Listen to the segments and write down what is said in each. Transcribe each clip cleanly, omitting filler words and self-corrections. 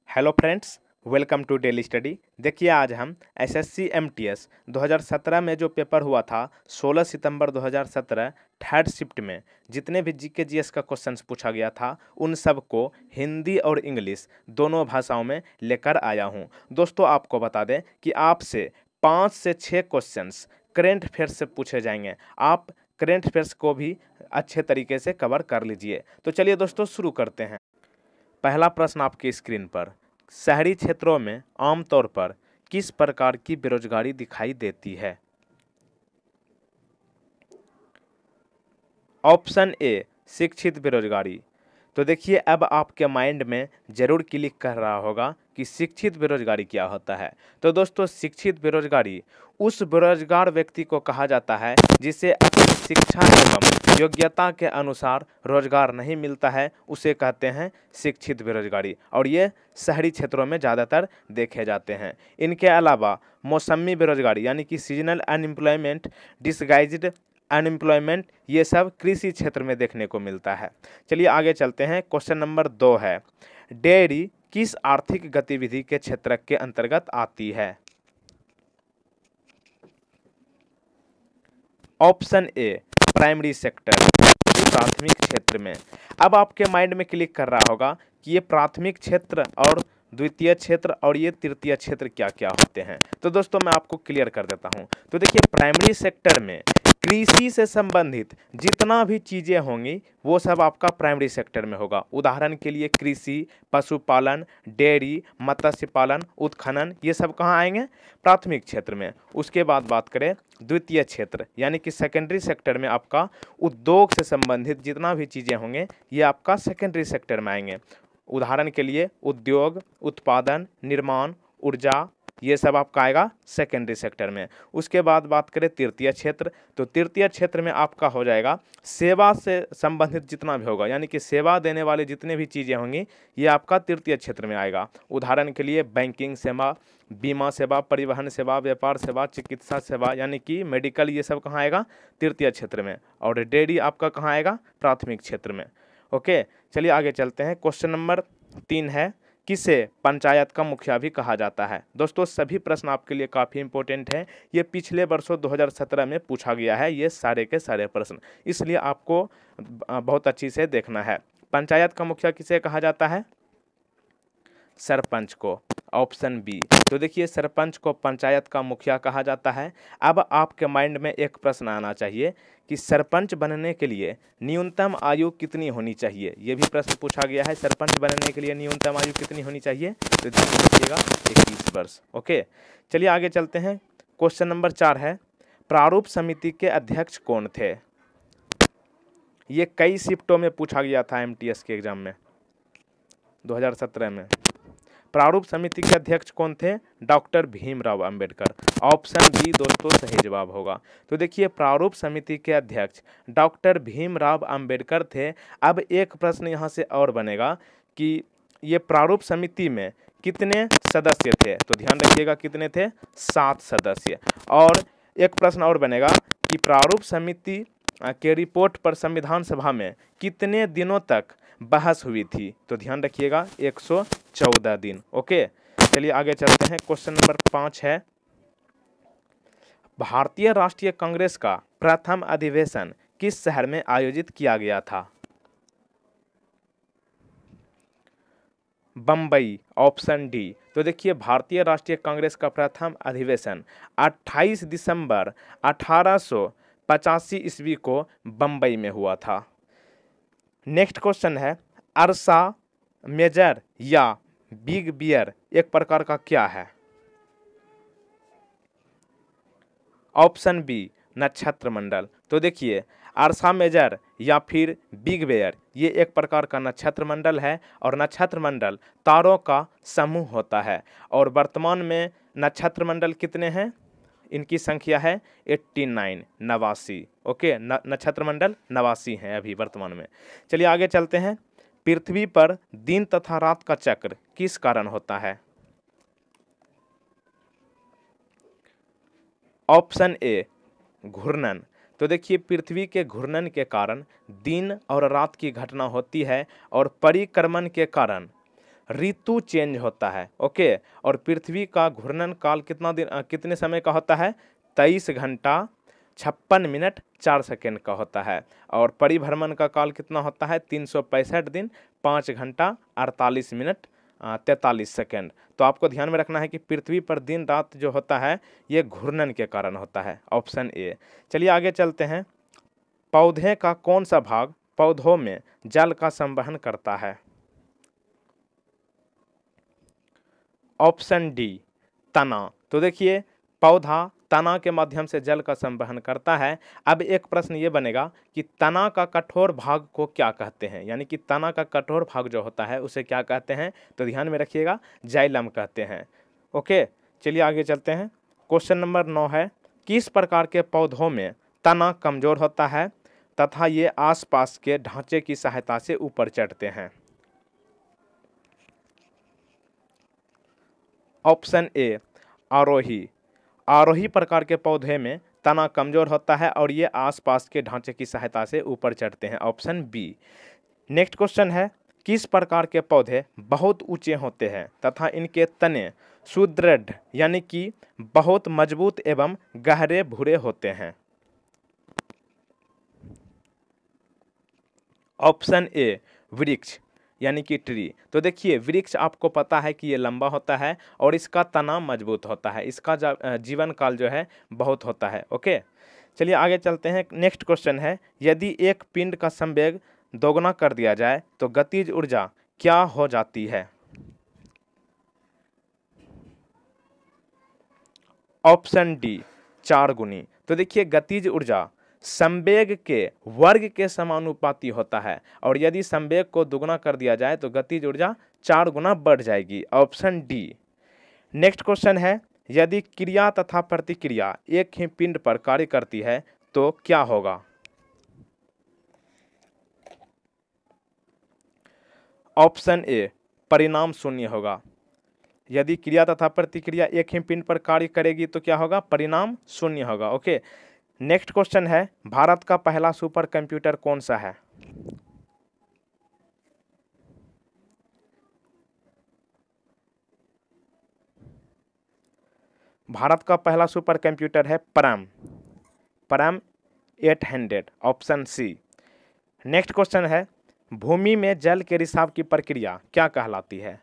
Hello friends, welcome to daily study. देखिए आज हम एसएससी एमटीएस 2017 में जो पेपर हुआ था 16 सितंबर 2017 थर्ड शिफ्ट में जितने भी जीके जीएस का क्वेश्चंस पूछा गया था उन सब को हिंदी और इंग्लिश दोनों भाषाओं में लेकर आया हूं। दोस्तों आपको बता दें कि आपसे 5 से 6 क्वेश्चंस करेंट अफेयर्स से पूछे जाएंगे। आप करेंट अफेयर्स को भी अच्छे तरीके से कवर कर लीजिए। तो चलिए दोस्तों शुरू करते हैं। पहला प्रश्न आपकी स्क्रीन पर, शहरी क्षेत्रों में आमतौर पर किस प्रकार की बेरोजगारी दिखाई देती है? ऑप्शन ए शिक्षित बेरोजगारी। तो देखिए अब आपके माइंड में जरूर क्लिक कर रहा होगा कि शिक्षित बेरोजगारी क्या होता है। तो दोस्तों शिक्षित बेरोजगारी उस बेरोजगार व्यक्ति को कहा जाता है जिसे अपनी शिक्षा एवं योग्यता के अनुसार रोजगार नहीं मिलता है, उसे कहते हैं शिक्षित बेरोजगारी। और ये शहरी क्षेत्रों में ज़्यादातर देखे जाते हैं। इनके अलावा मौसमी बेरोजगारी यानी कि सीजनल अनएम्प्लॉयमेंट, डिसगाइज्ड अनएम्प्लॉयमेंट, ये सब कृषि क्षेत्र में देखने को मिलता है। चलिए आगे चलते हैं। क्वेश्चन नंबर 2 है, डेयरी किस आर्थिक गतिविधि के क्षेत्र के अंतर्गत आती है? ऑप्शन ए प्राइमरी सेक्टर, प्राथमिक क्षेत्र में। अब आपके माइंड में क्लिक कर रहा होगा कि ये प्राथमिक क्षेत्र और द्वितीय क्षेत्र और ये तृतीय क्षेत्र क्या क्या होते हैं। तो दोस्तों मैं आपको क्लियर कर देता हूं। तो देखिए प्राइमरी सेक्टर में कृषि से संबंधित जितना भी चीज़ें होंगी वो सब आपका प्राइमरी सेक्टर में होगा। उदाहरण के लिए कृषि, पशुपालन, डेयरी, मत्स्य पालन, उत्खनन, ये सब कहाँ आएंगे? प्राथमिक क्षेत्र में। उसके बाद बात करें द्वितीय क्षेत्र यानी कि सेकेंडरी सेक्टर में आपका उद्योग से संबंधित जितना भी चीज़ें होंगे ये आपका सेकेंडरी सेक्टर में आएंगे। उदाहरण के लिए उद्योग, उत्पादन, निर्माण, ऊर्जा, ये सब आपका आएगा सेकेंडरी सेक्टर में। उसके बाद बात करें तृतीय क्षेत्र, तो तृतीय क्षेत्र में आपका हो जाएगा सेवा से संबंधित जितना भी होगा, यानी कि सेवा देने वाले जितने भी चीज़ें होंगी ये आपका तृतीय क्षेत्र में आएगा। उदाहरण के लिए बैंकिंग सेवा, बीमा सेवा, परिवहन सेवा, व्यापार सेवा, चिकित्सा सेवा यानी कि मेडिकल, ये सब कहाँ आएगा? तृतीय क्षेत्र में। और डेयरी आपका कहाँ आएगा? प्राथमिक क्षेत्र में। ओके, चलिए आगे चलते हैं। क्वेश्चन नंबर 3 है, किसे पंचायत का मुखिया भी कहा जाता है? दोस्तों सभी प्रश्न आपके लिए काफ़ी इंपॉर्टेंट हैं। ये पिछले वर्षों 2017 में पूछा गया है ये सारे के सारे प्रश्न, इसलिए आपको बहुत अच्छी से देखना है। पंचायत का मुखिया किसे कहा जाता है? सरपंच को। Option B. तो देखिए सरपंच को पंचायत का मुखिया कहा जाता है। अब आपके माइंड में एक प्रश्न आना चाहिए कि सरपंच बनने के लिए न्यूनतम आयु कितनी होनी चाहिए? ये भी प्रश्न पूछा गया है, सरपंच बनने के लिए न्यूनतम आयु कितनी होनी चाहिए? तो ध्यान रखिएगा 21 वर्ष। ओके, चलिए आगे चलते हैं। क्वेश्चन नंबर 4 है, प्रारूप समिति के अध्यक्ष कौन थे? ये कई शिफ्टों में पूछा गया था एमटीएस के एग्जाम में 2017 में। प्रारूप समिति के अध्यक्ष कौन थे? Doctor Bhimrao Ambedkar. Option B दोस्तों सही जवाब होगा। तो देखिए प्रारूप समिति के अध्यक्ष डॉक्टर भीमराव अंबेडकर थे। अब एक प्रश्न यहाँ से और बनेगा कि ये प्रारूप समिति में कितने सदस्य थे? तो ध्यान रखिएगा कितने थे? 7 सदस्य। और एक प्रश्न और बनेगा कि प्रारूप समिति के रिपोर्ट पर संविधान सभा में कितने दिनों तक बहस हुई थी? तो ध्यान रखिएगा 114 दिन। ओके, चलिए आगे चलते हैं। क्वेश्चन नंबर 5 है, भारतीय राष्ट्रीय कांग्रेस का प्रथम अधिवेशन किस शहर में आयोजित किया गया था? बम्बई। Option D. तो देखिए भारतीय राष्ट्रीय कांग्रेस का प्रथम अधिवेशन 28 दिसंबर 1885 ईस्वी को बम्बई में हुआ था। नेक्स्ट क्वेश्चन है, अर्सा मेजर या बिग बियर एक प्रकार का क्या है? ऑप्शन बी नक्षत्र मंडल। तो देखिए अर्सा मेजर या फिर बिग बेयर ये एक प्रकार का नक्षत्र मंडल है और नक्षत्र मंडल तारों का समूह होता है। और वर्तमान में नक्षत्र मंडल कितने हैं? इनकी संख्या है 89, 89। ओके, नक्षत्र मंडल 89 हैं अभी वर्तमान में। चलिए आगे चलते हैं। पृथ्वी पर दिन तथा रात का चक्र किस कारण होता है? ऑप्शन ए घूर्णन। तो देखिए पृथ्वी के घूर्णन के कारण दिन और रात की घटना होती है और परिक्रमण के कारण ऋतु चेंज होता है। ओके, और पृथ्वी का घूर्णन काल कितने समय का होता है? 23 घंटा 56 मिनट 4 सेकेंड का होता है। और परिभ्रमण का काल कितना होता है? 365 दिन 5 घंटा 48 मिनट 43 सेकेंड। तो आपको ध्यान में रखना है कि पृथ्वी पर दिन रात जो होता है ये घूर्णन के कारण होता है, ऑप्शन ए। चलिए आगे चलते हैं। पौधे का कौन सा भाग पौधों में जल का संवहन करता है? ऑप्शन डी, तना। तो देखिए, पौधा तना के माध्यम से जल का संवहन करता है। अब एक प्रश्न ये बनेगा कि तना का कठोर भाग को क्या कहते हैं, यानी कि तना का कठोर भाग जो होता है उसे क्या कहते हैं? तो ध्यान में रखिएगा, जाइलम कहते हैं। ओके, चलिए आगे चलते हैं। क्वेश्चन नंबर 9 है, किस प्रकार के पौधों में तना कमजोर होता है तथा ये आसपास के ढांचे की सहायता से ऊपर चढ़ते हैं? ऑप्शन ए, आरोही। आरोही प्रकार के पौधे में तना कमजोर होता है और ये आसपास के ढांचे की सहायता से ऊपर चढ़ते हैं, ऑप्शन बी। नेक्स्ट क्वेश्चन है, किस प्रकार के पौधे बहुत ऊंचे होते हैं तथा इनके तने सुदृढ़ यानी कि बहुत मजबूत एवं गहरे भूरे होते हैं? ऑप्शन ए, वृक्ष यानी कि ट्री। तो देखिए, वृक्ष आपको पता है कि ये लंबा होता है और इसका तना मजबूत होता है, इसका जीवन काल जो है बहुत होता है। ओके, चलिए आगे चलते हैं। नेक्स्ट क्वेश्चन है, यदि एक पिंड का संवेग दोगुना कर दिया जाए तो गतिज ऊर्जा क्या हो जाती है? ऑप्शन डी, 4 गुनी। तो देखिए, गतिज ऊर्जा संवेग के वर्ग के समानुपाती होता है और यदि संवेग को दुगुना कर दिया जाए तो गतिज ऊर्जा 4 गुना बढ़ जाएगी, ऑप्शन डी। नेक्स्ट क्वेश्चन है, यदि क्रिया तथा प्रतिक्रिया एक ही पिंड पर कार्य करती है तो क्या होगा? ऑप्शन ए, परिणाम शून्य होगा। यदि क्रिया तथा प्रतिक्रिया एक ही पिंड पर कार्य करेगी तो क्या होगा? परिणाम शून्य होगा। ओके, नेक्स्ट क्वेश्चन है, भारत का पहला सुपर कंप्यूटर कौन सा है? भारत का पहला सुपर कंप्यूटर है परम 800, ऑप्शन सी। नेक्स्ट क्वेश्चन है, भूमि में जल के रिसाव की प्रक्रिया क्या कहलाती है?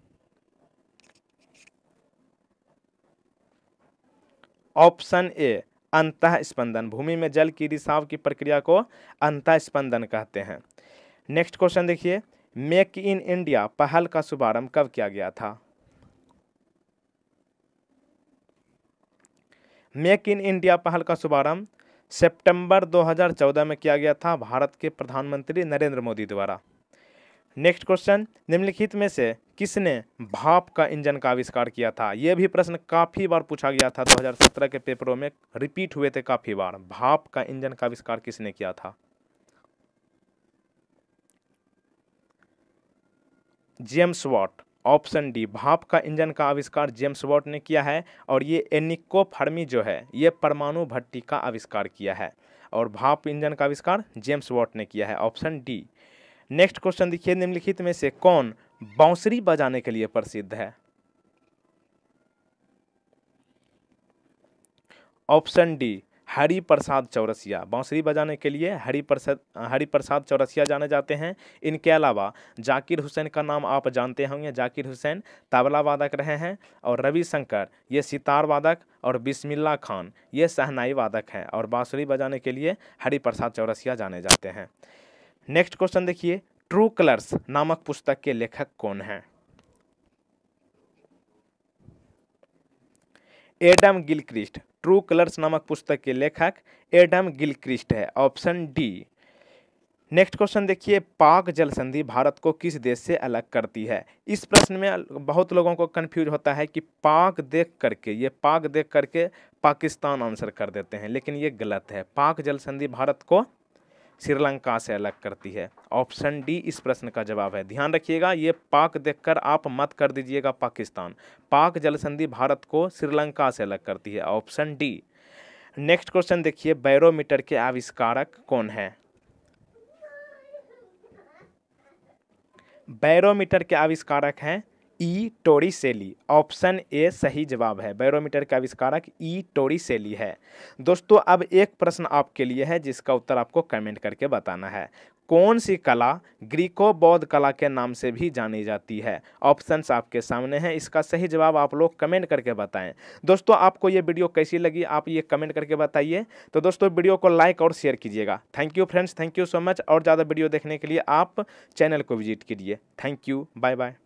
ऑप्शन ए, अंतः स्पंदन। भूमि में जल की रिसाव की प्रक्रिया को अंतः स्पंदन कहते हैं। नेक्स्ट क्वेश्चन देखिए, मेक इन इंडिया पहल का शुभारंभ कब किया गया था? मेक इन इंडिया पहल का शुभारंभ सितंबर 2014 में किया गया था भारत के प्रधानमंत्री नरेंद्र मोदी द्वारा। नेक्स्ट क्वेश्चन, निम्नलिखित में से किसने भाप का इंजन का आविष्कार किया था? यह भी प्रश्न काफी बार पूछा गया था, 2017 के पेपरों में रिपीट हुए थे काफी बार। भाप का इंजन का आविष्कार किसने किया था? James Watt, option D. भाप का इंजन का आविष्कार जेम्स वाट ने किया है और ये एनिको फर्मी जो है ये परमाणु भट्टी का आविष्कार किया है और भाप इंजन का आविष्कार जेम्स वाट ने किया है, ऑप्शन डी। नेक्स्ट क्वेश्चन देखिए, निम्नलिखित में से कौन बांसुरी बजाने के लिए प्रसिद्ध है? Option D, Hariprasad Chaurasia. बांसुरी बजाने के लिए हरिप्रसाद चौरसिया जाने जाते हैं। इनके अलावा जाकिर हुसैन का नाम आप जानते होंगे, जाकिर हुसैन तबला वादक रहे हैं और रविशंकर ये सितार वादक और बिस्मिल्लाह खान ये शहनाई वादक हैं और बांसुरी बजाने के लिए हरिप्रसाद चौरसिया जाने जाते हैं। नेक्स्ट क्वेश्चन देखिए, ट्रू कलर्स नामक पुस्तक के लेखक कौन हैं? Adam Gilchrist. ट्रू कलर्स नामक पुस्तक के लेखक एडम गिलक्रिस्ट है, ऑप्शन डी। नेक्स्ट क्वेश्चन देखिए, पाक जल संधि भारत को किस देश से अलग करती है? इस प्रश्न में बहुत लोगों को कंफ्यूज होता है कि पाक देख करके पाकिस्तान आंसर कर देते हैं, लेकिन ये गलत है। पाक जल संधि भारत को श्रीलंका से अलग करती है, ऑप्शन डी इस प्रश्न का जवाब है। ध्यान रखिएगा, ये पाक देखकर आप मत कर दीजिएगा पाकिस्तान। पाक जल संधि भारत को श्रीलंका से अलग करती है, ऑप्शन डी। नेक्स्ट क्वेश्चन देखिए, बैरोमीटर के आविष्कारक कौन है? बैरोमीटर के आविष्कारक हैं ई टोरिसेली। ऑप्शन ए सही जवाब है, बैरोमीटर का आविष्कारक ई टोरिसेली है। दोस्तों अब एक प्रश्न आपके लिए है जिसका उत्तर आपको कमेंट करके बताना है। कौन सी कला ग्रीको बौद्ध कला के नाम से भी जानी जाती है? ऑप्शंस आपके सामने हैं, इसका सही जवाब आप लोग कमेंट करके बताएं। दोस्तों आपको ये वीडियो कैसी लगी आप ये कमेंट करके बताइए। तो दोस्तों वीडियो को लाइक और शेयर कीजिएगा। Thank you friends, thank you so much. और ज़्यादा वीडियो देखने के लिए आप चैनल को विजिट कीजिए। Thank you, bye bye.